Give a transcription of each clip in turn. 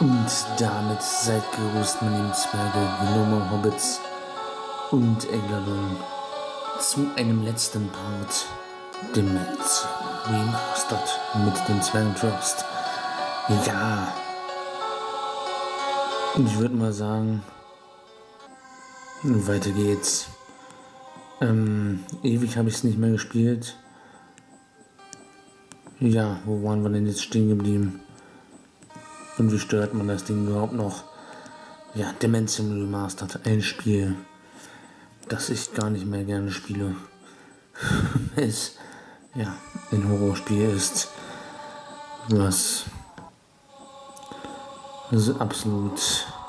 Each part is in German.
Und damit seid gegrüßt, meine lieben Zwerge, Gnome, Hobbits und Egladon, zu einem letzten Part, dem Metz Remastered mit dem Zwergenfürst. Ja, ich würde mal sagen, weiter geht's. Ewig habe ich es nicht mehr gespielt. Ja, wo waren wir denn jetzt stehen geblieben? Und wie stört man das Ding überhaupt noch? Ja, Dimension Remastered, ein Spiel, das ich gar nicht mehr gerne spiele. Es, ja, ein Horrorspiel ist, was also absolut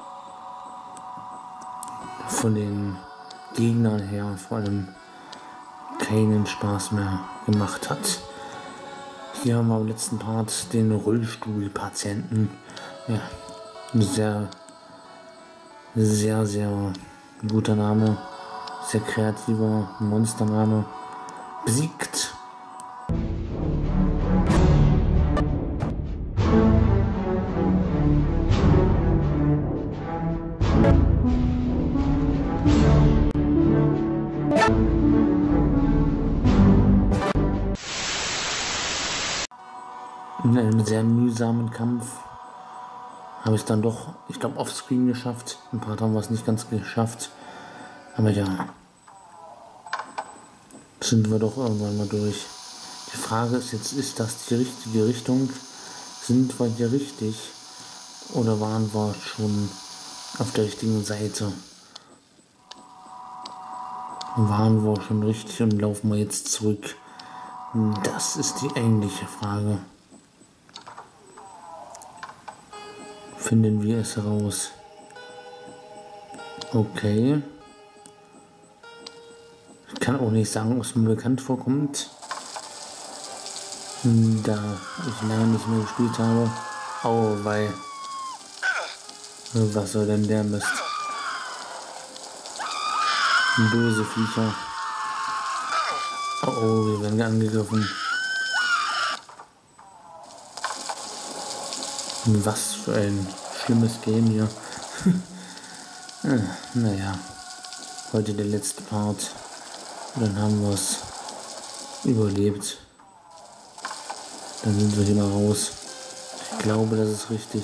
von den Gegnern her vor allem keinen Spaß mehr gemacht hat. Hier haben wir im letzten Part den Rollstuhlpatienten. Ja, ein sehr guter Name, sehr kreativer Monstername, besiegt. In einem sehr mühsamen Kampf habe ich es dann doch, ich glaube, offscreen geschafft. Ein paar haben wir es nicht ganz geschafft. Aber ja, sind wir doch irgendwann mal durch. Die Frage ist jetzt, ist das die richtige Richtung? Sind wir hier richtig? Oder waren wir schon auf der richtigen Seite? Waren wir schon richtig und laufen wir jetzt zurück? Das ist die eigentliche Frage. Finden wir es heraus. Okay. Ich kann auch nicht sagen, ob es mir bekannt vorkommt. Da ich lange nicht mehr gespielt habe. Oh, weil. Was soll denn der Mist? Böse Viecher. Oh, wir werden angegriffen. Was für ein schlimmes Game hier. Naja, heute der letzte Part. Dann haben wir es überlebt. Dann sind wir hier mal raus. Ich glaube, das ist richtig.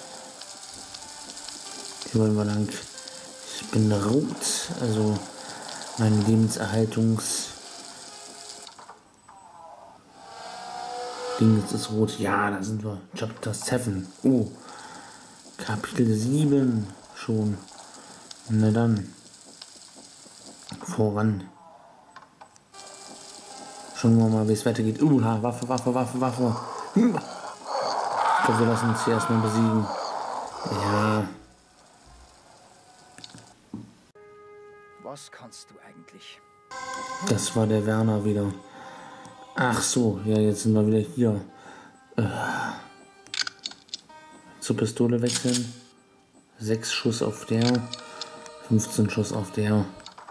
Hier wollen wir lang. Ich bin rot, also mein Lebenserhaltungs Ding ist rot. Ja, da sind wir. Chapter 7. Oh. Kapitel 7 schon. Na dann. Voran. Schauen wir mal, wie es weitergeht. Waffe. Ich glaube, wir lassen uns hier erstmal besiegen. Ja. Was kannst du eigentlich? Das war der Werner wieder. Ach so, ja, jetzt sind wir wieder hier. Zur Pistole wechseln. 6 Schuss auf der. 15 Schuss auf der.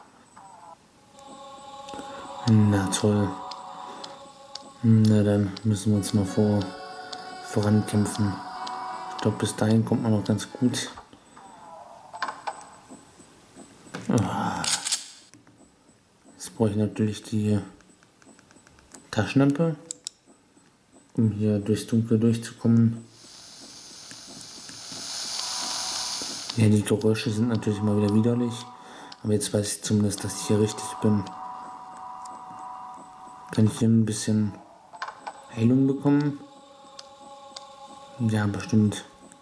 Na toll. Na dann müssen wir uns mal vorankämpfen. Ich glaube, bis dahin kommt man noch ganz gut. Jetzt brauche ich natürlich die Taschenlampe, um hier durchs Dunkel durchzukommen. Ja, die Geräusche sind natürlich mal wieder widerlich, aber jetzt weiß ich zumindest, dass ich hier richtig bin. Kann ich hier ein bisschen Heilung bekommen? Ja, bestimmt.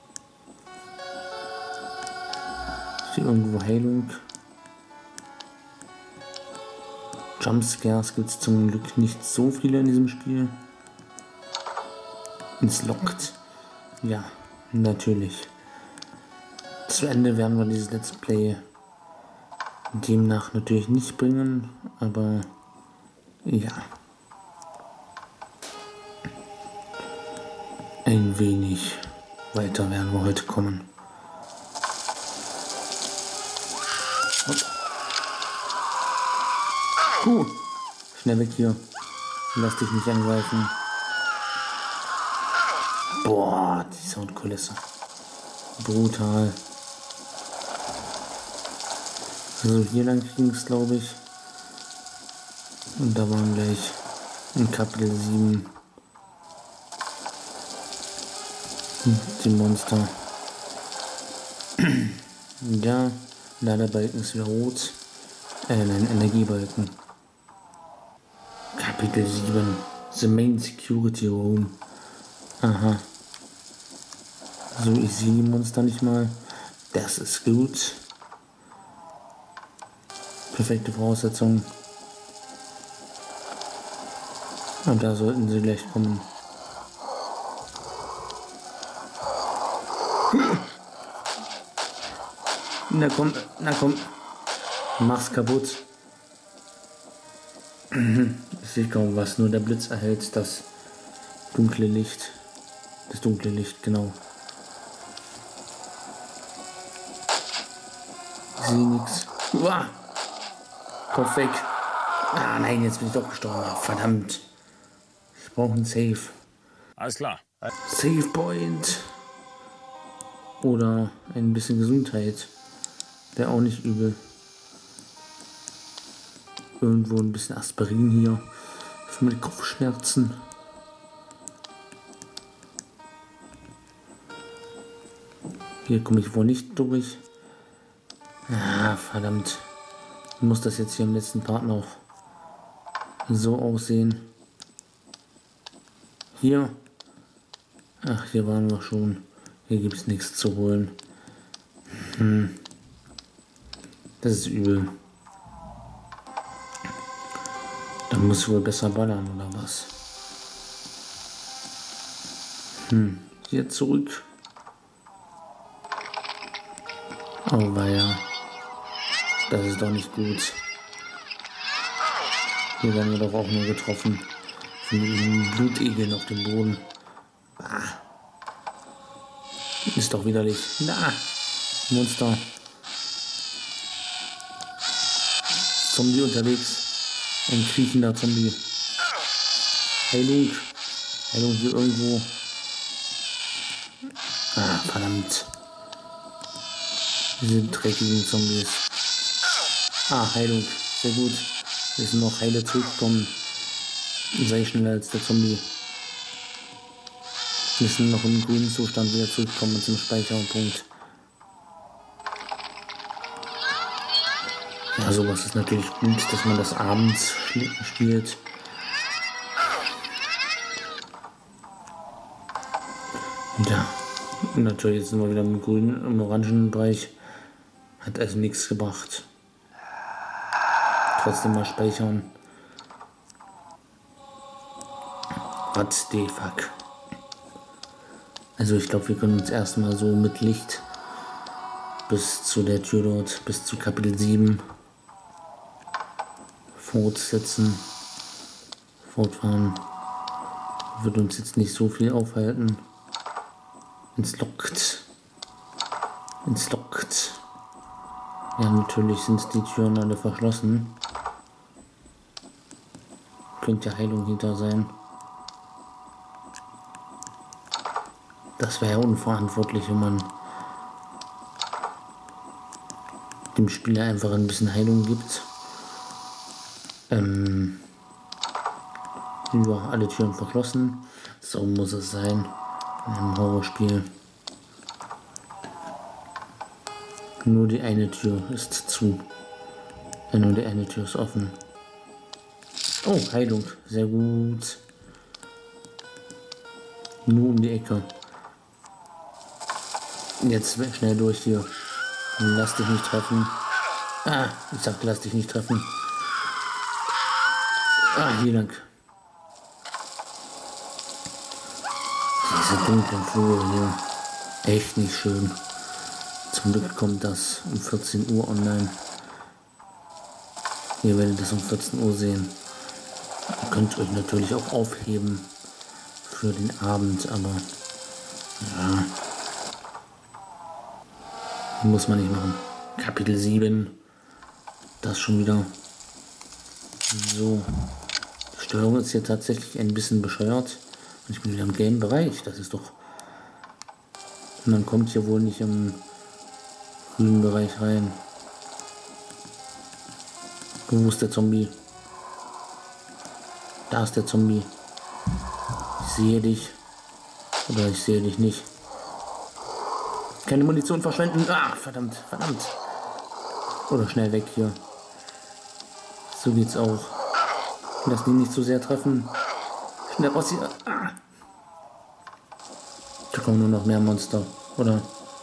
Ist hier irgendwo Heilung? Jumpscares gibt es zum Glück nicht so viele in diesem Spiel. Es lockt. Ja, natürlich. Zu Ende werden wir dieses Let's Play demnach natürlich nicht bringen, aber ja. Ein wenig weiter werden wir heute kommen. Schnell weg hier. Lass dich nicht angreifen. Boah, die Soundkulisse. Brutal. Also hier lang ging es, glaube ich. Und da waren gleich in Kapitel 7 die Monster. Ja, Ladebalken ist wieder rot. Nein, Energiebalken. Kapitel 7. The Main Security Room. Aha. So, ich sehe die Monster nicht mal. Das ist gut. Perfekte Voraussetzungen. Und da sollten sie gleich kommen. Na komm, na komm. Mach's kaputt. Ich sehe kaum was, nur der Blitz erhält das dunkle Licht. Das dunkle Licht, genau. Ich sehe nichts. Uah! Kopf weg. Ah nein, jetzt bin ich doch gestorben. Verdammt. Ich brauche einen Save. Alles klar. Save Point. Oder ein bisschen Gesundheit. Wäre auch nicht übel. Irgendwo ein bisschen Aspirin hier. Für meine Kopfschmerzen. Hier komme ich wohl nicht durch. Ah, verdammt. Muss das jetzt hier im letzten Part noch so aussehen? Hier. Ach, hier waren wir schon. Hier gibt es nichts zu holen. Das ist übel. Da muss ich wohl besser ballern, oder was? Hier zurück. Oh, weia. Das ist doch nicht gut. Hier werden wir doch auch nur getroffen. Von den Blutegeln auf dem Boden. Ah. Ist doch widerlich. Na, Monster. Zombie unterwegs. Ein kriechender Zombie. Heilung. Heilung hier irgendwo. Ah, verdammt. Diese dreckigen Zombies. Ah, Heilung. Sehr gut. Wir müssen noch heile zurückkommen. Sei schneller als der Zombie. Wir müssen noch im grünen Zustand wieder zurückkommen zum Speicherpunkt. Ja, sowas ist natürlich gut, dass man das abends spielt. Ja, natürlich sind wir wieder im grünen, im orangen Bereich. Hat also nichts gebracht. Trotzdem mal speichern. What the fuck? Also ich glaube, wir können uns erstmal so mit Licht bis zu der Tür dort, bis zu Kapitel 7 fortsetzen. Fortfahren. Wird uns jetzt nicht so viel aufhalten. Entlockt. Ja, natürlich sind die Türen alle verschlossen. Könnte ja Heilung hinter sein. Das wäre ja unverantwortlich, wenn man dem Spieler einfach ein bisschen Heilung gibt. Ja, alle Türen verschlossen. So muss es sein in einem Horrorspiel. Nur die eine Tür ist zu. Nur die eine Tür ist offen. Oh, Heilung. Sehr gut. Nur um die Ecke. Jetzt schnell durch hier. Lass dich nicht treffen. Ah, ich sagte, lass dich nicht treffen. Ah, hier lang. Diese dunklen Flure hier. Echt nicht schön. Zum Glück kommt das um 14 Uhr online. Ihr werdet das um 14 Uhr sehen. Ihr könnt euch natürlich auch aufheben für den Abend, aber ja, muss man nicht machen. Kapitel 7. Das schon wieder. So. Die Steuerung ist hier tatsächlich ein bisschen bescheuert. Und ich bin wieder im Game-Bereich. Das ist doch Und dann kommt hier wohl nicht im grünen Bereich rein. Wo ist der Zombie? Da ist der Zombie. Ich sehe dich. Oder ich sehe dich nicht. Keine Munition verschwenden. Ah, verdammt, verdammt. Oder schnell weg hier. So geht's auch. Lass die nicht zu sehr treffen. Schnell raus hier. Ah. Da kommen nur noch mehr Monster, oder?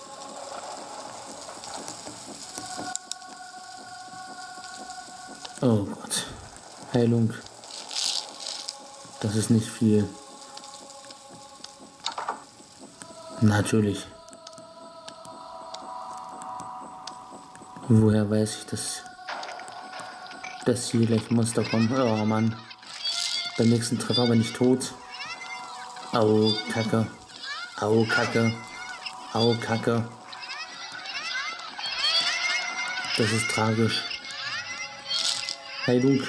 Oh Gott. Heilung. Das ist nicht viel. Natürlich. Woher weiß ich, dass hier gleich Monster kommen? Oh Mann. Beim nächsten Treffer bin ich tot. Au, Kacke. Au, Kacke. Au, Kacke. Das ist tragisch. Heilung.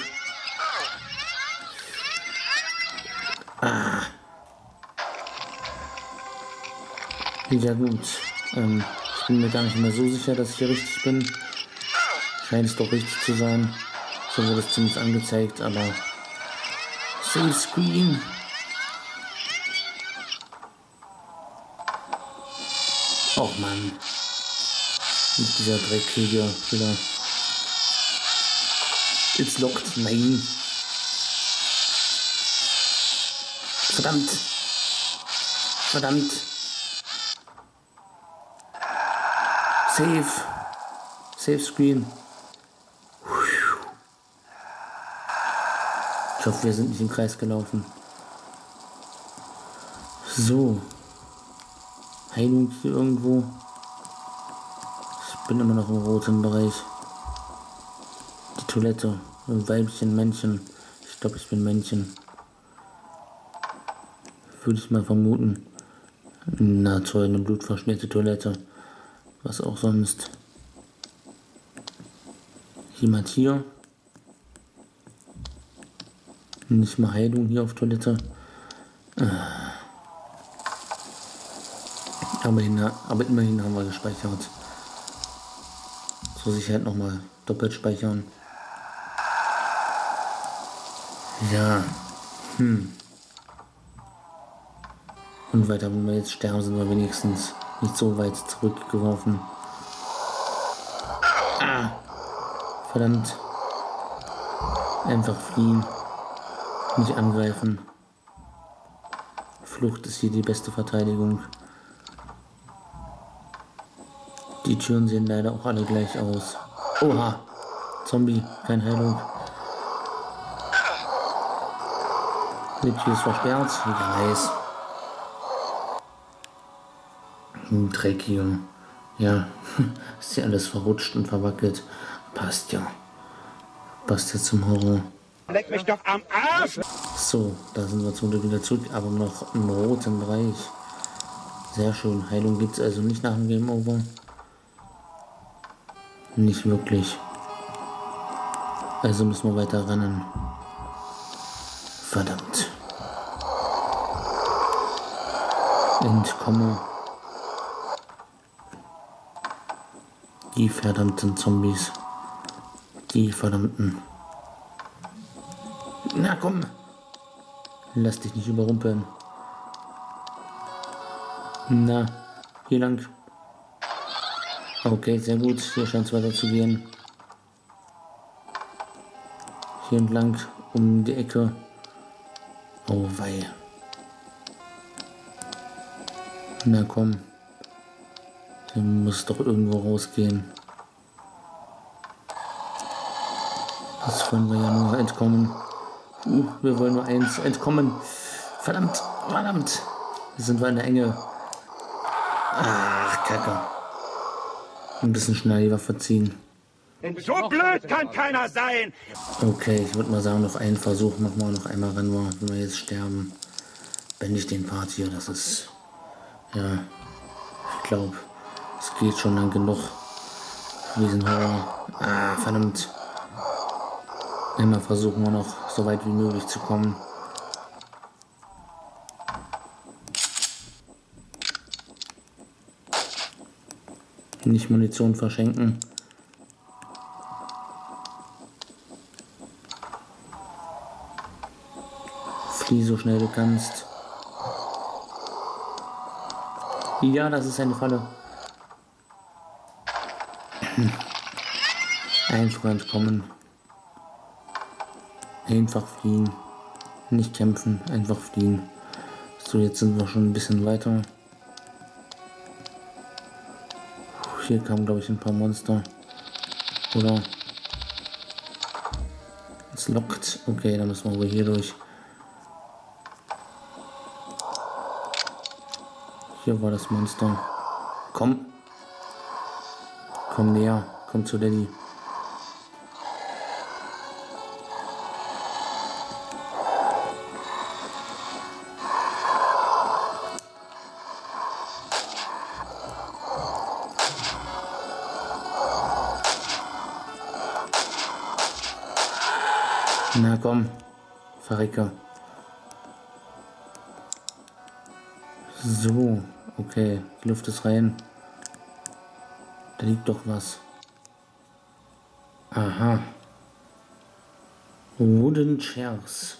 Ah. Ja gut. Ich bin mir gar nicht mehr so sicher, dass ich hier richtig bin. Scheint es doch richtig zu sein. So wurde es zumindest angezeigt, aber... Save Screen. Och Mann. Nicht dieser Dreckkrieger wieder. It's locked. Nein. Verdammt. Verdammt. Save. Save Screen. Ich hoffe, wir sind nicht im Kreis gelaufen. So. Heilung hier irgendwo. Ich bin immer noch im roten Bereich. Die Toilette. Weibchen, Männchen. Ich glaube, ich bin Männchen. Würde ich mal vermuten. Na toll, eine blutverschmierte Toilette. Was auch sonst. Jemand hier. Nicht mal Heilung hier auf Toilette. Aber immerhin haben wir gespeichert. Zur Sicherheit nochmal doppelt speichern. Ja. Und weiter, wenn wir jetzt sterben, sind wir wenigstens nicht so weit zurückgeworfen. Ah. Verdammt. Einfach fliehen. Nicht angreifen. Flucht ist hier die beste Verteidigung. Die Türen sehen leider auch alle gleich aus. Oha! Zombie, keine Heilung. Die Tür ist versperrt. Ich weiß. Dreck hier. Ja, ist hier alles verrutscht und verwackelt. Passt ja. Passt ja zum Horror. Leck mich doch am Arsch! So, da sind wir zum Glück wieder zurück, aber noch im roten Bereich. Sehr schön. Heilung gibt es also nicht nach dem Game Over. Nicht wirklich. Also müssen wir weiter rennen. Verdammt. Entkomme. Die verdammten Zombies. Die verdammten. Na komm. Lass dich nicht überrumpeln. Na, hier lang. Okay, sehr gut. Hier scheint es weiter zu gehen. Hier entlang, um die Ecke. Oh wei. Na komm. Hier muss doch irgendwo rausgehen. Das wollen wir ja nur entkommen. Wir wollen nur eins entkommen. Verdammt, verdammt. Hier sind wir in der Enge. Ach, Kacke. Ein bisschen schnell die Waffe ziehen. So blöd kann keiner sein! Okay, ich würde mal sagen, noch einen Versuch machen wir noch einmal ran, wenn wir jetzt sterben. Beende ich den Part hier, das ist... Ja, ich glaube, es geht schon lang genug für diesen Horror. Ah, verdammt. Einmal versuchen wir noch, so weit wie möglich zu kommen. Nicht Munition verschenken. Flieh so schnell du kannst. Ja, das ist eine Falle. Einfach entkommen. Einfach fliehen. Nicht kämpfen, einfach fliehen. So, jetzt sind wir schon ein bisschen weiter. Hier kamen, glaube ich, ein paar Monster. Oder? Es lockt. Okay, dann müssen wir wohl hier durch. Hier war das Monster. Komm. Komm näher. Komm zu Daddy. Na komm, Verrecker. So, okay, die Luft ist rein. Da liegt doch was. Aha. Wooden Chairs.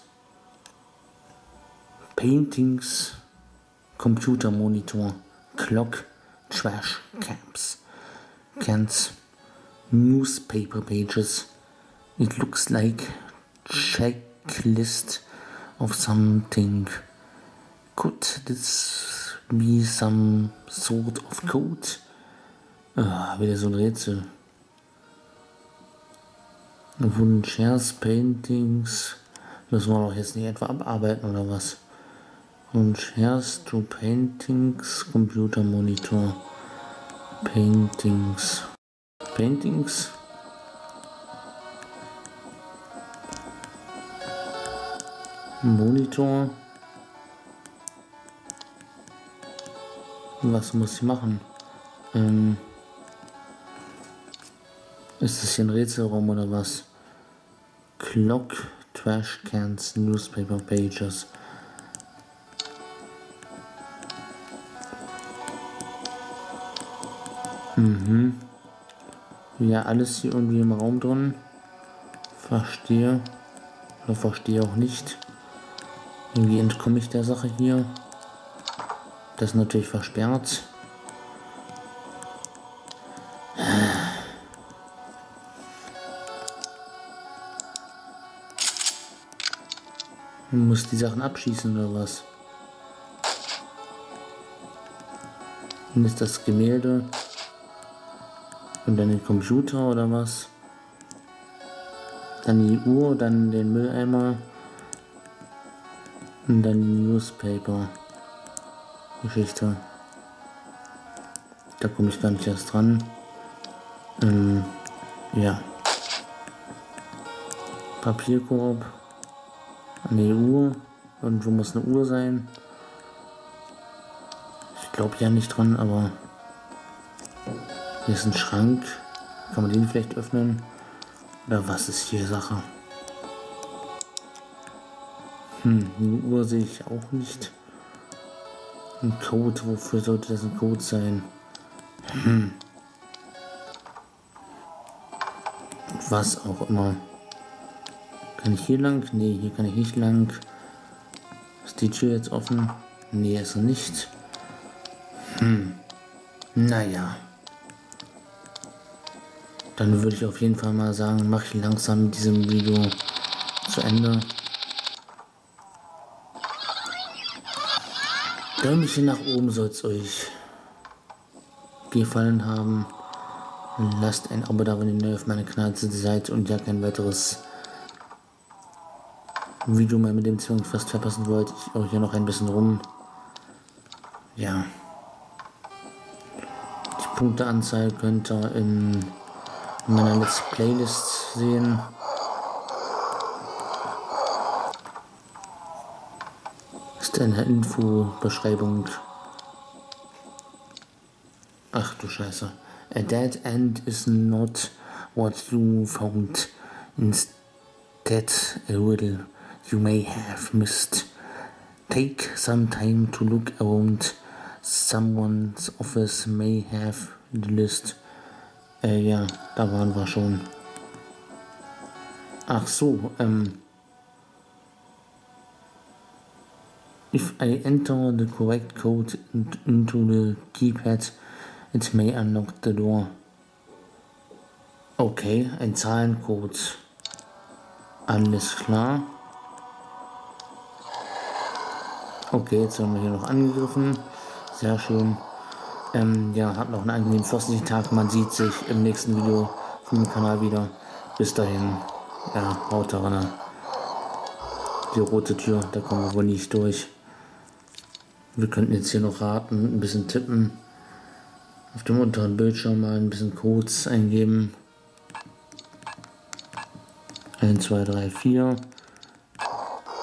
Paintings. Computermonitor. Clock. Trash Camps. Cans. Newspaper pages. It looks like checklist of something. Could this be some sort of code? Ah, wieder so ein Rätsel. Wooden Chairs, Paintings. Müssen wir doch jetzt nicht etwa abarbeiten oder was? Wooden Chairs to Paintings, Computermonitor. Paintings. Paintings? Monitor. Was muss ich machen? Ist das hier ein Rätselraum oder was? Clock, Trash Cans, Newspaper Pages. Ja, alles hier irgendwie im Raum drin. Verstehe. Oder verstehe auch nicht. Irgendwie entkomme ich der Sache hier. Das ist natürlich versperrt. Man muss die Sachen abschießen oder was? Dann ist das Gemälde. Und dann den Computer oder was? Dann die Uhr, dann den Mülleimer. Und dann die Newspaper-Geschichte. Da komme ich gar nicht erst dran. Ja. Papierkorb. An die Uhr. Irgendwo muss eine Uhr sein. Ich glaube ja nicht dran, aber hier ist ein Schrank. Kann man den vielleicht öffnen? Oder was ist hier Sache? Die Uhr sehe ich auch nicht. Ein Code, wofür sollte das ein Code sein? Was auch immer. Kann ich hier lang? Nee, hier kann ich nicht lang. Ist die Tür jetzt offen? Nee, ist sie nicht. Naja. Dann würde ich auf jeden Fall mal sagen, mache ich langsam mit diesem Video zu Ende. Däumchen nach oben soll es euch gefallen haben. Lasst ein Abo da, wenn ihr neu auf meiner Kanal seid und ja kein weiteres Video mehr mit dem Zwangfest verpassen wollt. Ich auch hier noch ein bisschen rum. Ja. Die Punkteanzahl könnt ihr in meiner Let's Playlist sehen. Ist in der Infobeschreibung. Ach du Scheiße. A dead end is not what you found. Instead, a riddle you may have missed. Take some time to look around Someone's office may have the list. Ja, da waren wir schon. Ach so, if I enter the correct code into the keypad, it may unlock the door. Okay, ein Zahlencode. Alles klar. Okay, jetzt haben wir hier noch angegriffen. Sehr schön. Ja, habt noch einen angenehmen fürstlichen Tag. Man sieht sich im nächsten Video auf dem Kanal wieder. Bis dahin. Ja, haut rein. Die rote Tür, da kommen wir wohl nicht durch. Wir könnten jetzt hier noch raten, ein bisschen tippen. Auf dem unteren Bildschirm mal ein bisschen Codes eingeben. 1, 2, 3, 4.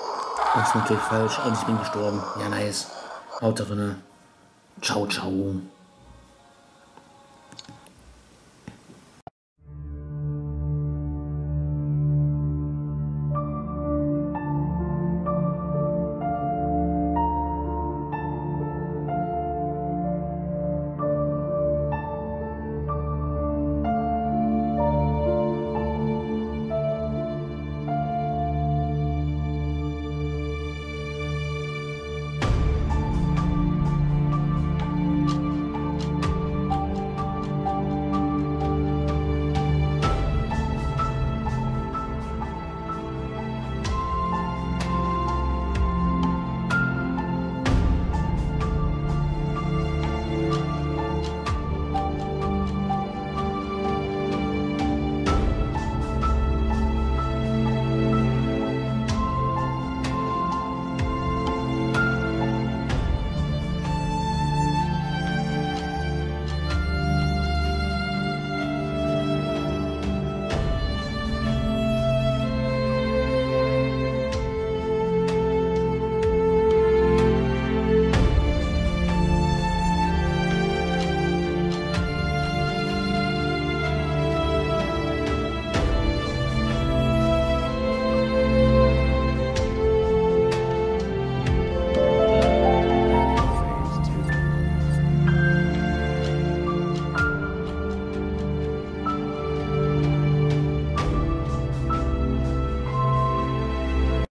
Das ist natürlich falsch und ich bin gestorben. Ja, nice. Haut rein. Ciao, ciao.